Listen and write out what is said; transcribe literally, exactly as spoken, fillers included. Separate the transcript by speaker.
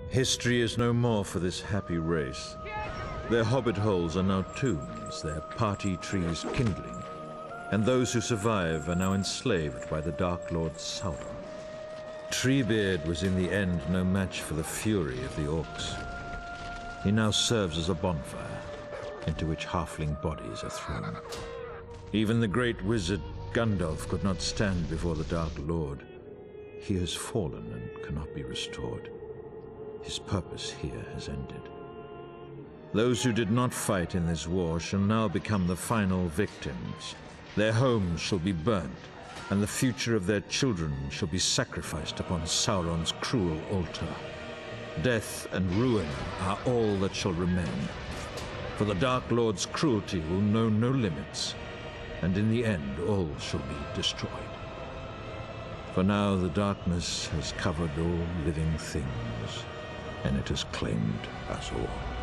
Speaker 1: History is no more for this happy race. Their hobbit holes are now tombs, their party trees kindling, and those who survive are now enslaved by the Dark Lord Sauron. Treebeard was in the end no match for the fury of the orcs. He now serves as a bonfire, into which halfling bodies are thrown. Even the great wizard Gandalf could not stand before the Dark Lord. He has fallen and cannot be restored. His purpose here has ended. Those who did not fight in this war shall now become the final victims. Their homes shall be burnt, and the future of their children shall be sacrificed upon Sauron's cruel altar. Death and ruin are all that shall remain, for the Dark Lord's cruelty will know no limits, and in the end all shall be destroyed. For now the darkness has covered all living things, and it has claimed us all.